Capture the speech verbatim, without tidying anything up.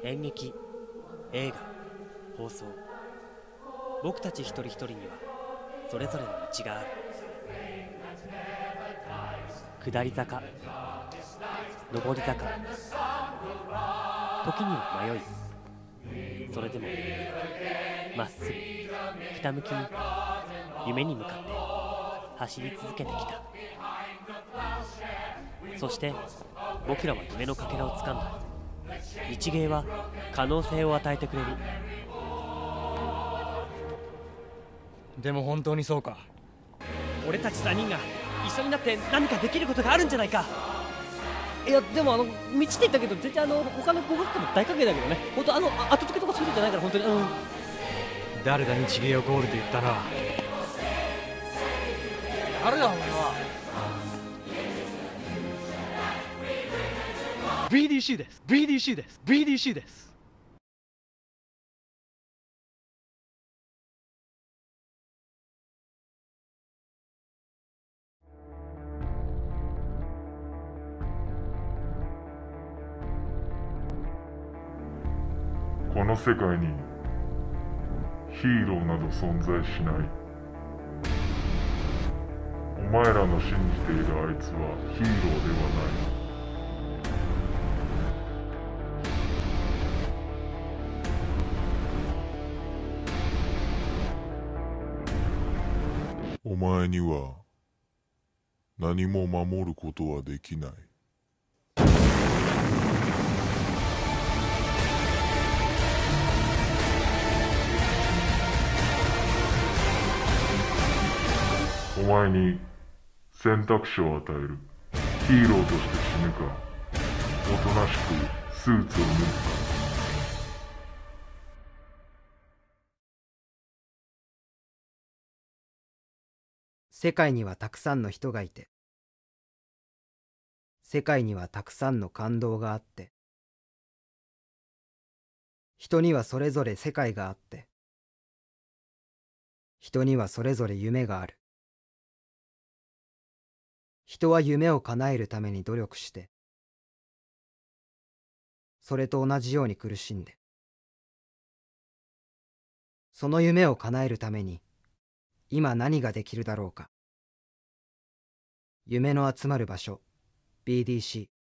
演劇、映画、放送、僕たち一人一人にはそれぞれの道がある。下り坂、上り坂、時には迷い、それでもまっすぐひたむきに夢に向かって走り続けてきた。そして僕らは夢のかけらをつかんだ。日芸は可能性を与えてくれる。 でも本当にそうか。 俺たちさんにんが一緒になって何かできることがあるんじゃないか。いやでもあの道って言ったけど絶対あの他の語学科も大歓迎だけどね。本当あの後付けとかそういうのじゃないから本当に。うん。 誰が日芸をゴールと言ったな。誰だお前は。 ビーディーシー です ビーディーシー です ビーディーシー です。 この世界にヒーローなど存在しない。お前らの信じているあいつはヒーローではない。お前には何も守ることはできない。お前に選択肢を与える。ヒーローとして死ぬか、おとなしくスーツを脱ぐか。 世界にはたくさんの人がいて、世界にはたくさんの感動があって、人にはそれぞれ世界があって、人にはそれぞれ夢がある。人は夢を叶えるために努力して、それと同じように苦しんで、その夢を叶えるために今何ができるだろうか。夢の集まる場所 ビーディーシー